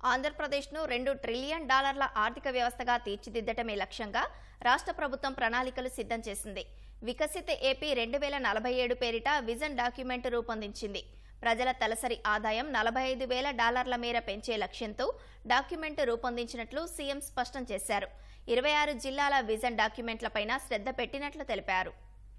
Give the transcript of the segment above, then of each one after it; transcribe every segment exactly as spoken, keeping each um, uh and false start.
ఆంధ్రప్రదేశ్ను రెండు ట్రిలియన్ డాలర్ల ఆర్థిక వ్యవస్థగా తీర్చిదిద్దటమే లక్ష్యంగా రాష్ట్ర ప్రభుత్వం ప్రణాళికలు సిద్ధం చేసింది. వికసిత ఏపీ రెండు వేల నలభై ఏడు పేరిట విజన్ డాక్యుమెంట్ రూపొందించింది. ప్రజల తలసరి ఆదాయం నలభై ఐదు వేల డాలర్ల మేర పెంచే లక్ష్యంతో డాక్యుమెంట్ రూపొందించినట్లు సీఎం స్పష్టం చేశారు. ఇరవై ఆరు జిల్లాల విజన్ డాక్యుమెంట్లపైన శ్రద్ధ పెట్టినట్లు తెలిపారు.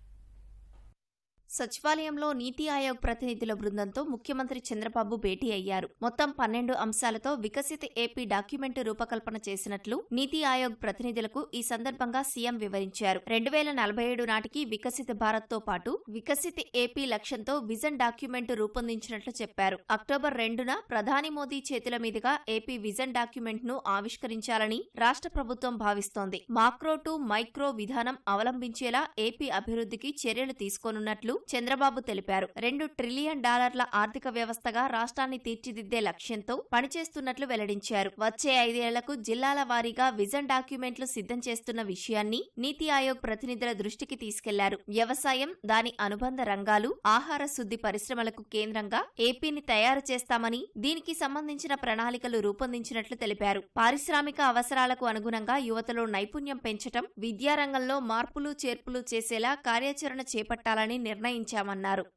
సచివాలయంలో నీతి ఆయోగ్ ప్రతినిధుల బృందంతో ముఖ్యమంత్రి చంద్రబాబు భేటీ అయ్యారు. మొత్తం పన్నెండు అంశాలతో వికసిత ఏపీ డాక్యుమెంట్ రూపకల్పన చేసినట్లు నీతి ఆయోగ్ ప్రతినిధులకు ఈ సందర్భంగా సీఎం వివరించారు. రెండు వేల నలభై ఏడు నాటికి వికసిత భారత్ తో పాటు వికసిత ఏపీ లక్ష్యంతో విజన్ డాక్యుమెంట్ రూపొందించినట్లు చెప్పారు. అక్టోబర్ రెండున ప్రధాని మోదీ చేతుల మీదుగా ఏపీ విజన్ డాక్యుమెంట్ ను ఆవిష్కరించాలని రాష్ట్ర ప్రభుత్వం భావిస్తోంది. మాక్రో టు మైక్రో విధానం అవలంబించేలా ఏపీ అభివృద్ధికి చర్యలు తీసుకోనున్నట్లు చంద్రబాబు తెలిపారు. రెండు ట్రిలియన్ డాలర్ల ఆర్థిక వ్యవస్థగా రాష్ట్రాన్ని తీర్చిదిద్దే లక్ష్యంతో పనిచేస్తున్నట్లు వెల్లడించారు. వచ్చే ఐదేళ్లకు జిల్లాల వారీగా విజన్ డాక్యుమెంట్లు సిద్ధం చేస్తున్న విషయాన్ని నీతి ఆయోగ్ ప్రతినిధుల దృష్టికి తీసుకెళ్లారు. వ్యవసాయం, దాని అనుబంధ రంగాలు, ఆహార శుద్ధి పరిశ్రమలకు కేంద్రంగా ఏపీని తయారు చేస్తామని, దీనికి సంబంధించిన ప్రణాళికలు రూపొందించినట్లు తెలిపారు. పారిశ్రామిక అవసరాలకు అనుగుణంగా యువతలో నైపుణ్యం పెంచటం, విద్యారంగంలో మార్పులు చేర్పులు చేసేలా కార్యాచరణ చేపట్టాలని నిర్ణయించామన్నారు.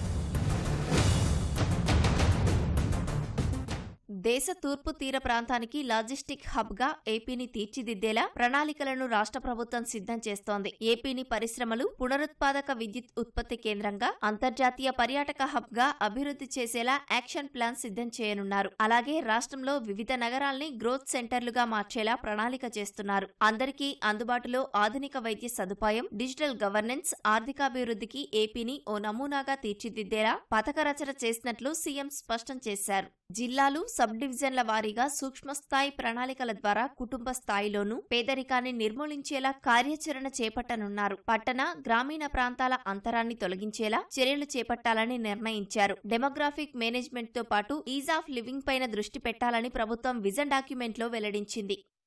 దేశ తూర్పు తీర ప్రాంతానికి లాజిస్టిక్ హబ్ గా ఏపీని తీర్చిదిద్దేలా ప్రణాళికలను రాష్ట్ర ప్రభుత్వం సిద్ధం చేస్తోంది. ఏపీని పరిశ్రమలు, పునరుత్పాదక విద్యుత్ ఉత్పత్తి కేంద్రంగా, అంతర్జాతీయ పర్యాటక హబ్ గా అభివృద్ధి చేసేలా యాక్షన్ ప్లాన్ సిద్ధం చేయనున్నారు. అలాగే రాష్ట్రంలో వివిధ నగరాల్ని గ్రోత్ సెంటర్లుగా మార్చేలా ప్రణాళిక చేస్తున్నారు. అందరికీ అందుబాటులో ఆధునిక వైద్య సదుపాయం, డిజిటల్ గవర్నెన్స్, ఆర్థికాభివృద్ధికి ఏపీని ఓ నమూనాగా తీర్చిదిద్దేలా పథక రచన చేసినట్లు సీఎం స్పష్టం చేశారు. జిల్లాలు, సబ్ డివిజన్ల వారీగా సూక్ష్మస్థాయి ప్రణాళికల ద్వారా కుటుంబ స్థాయిలోనూ పేదరికాన్ని నిర్మూలించేలా కార్యాచరణ చేపట్టనున్నారు. పట్టణ, గ్రామీణ ప్రాంతాల అంతరాన్ని తొలగించేలా చర్యలు చేపట్టాలని నిర్ణయించారు. డెమోగ్రాఫిక్ మేనేజ్మెంట్ తో పాటు ఈజ్ ఆఫ్ లివింగ్ పైన దృష్టి పెట్టాలని ప్రభుత్వం విజన్ డాక్యుమెంట్లో వెల్లడించింది.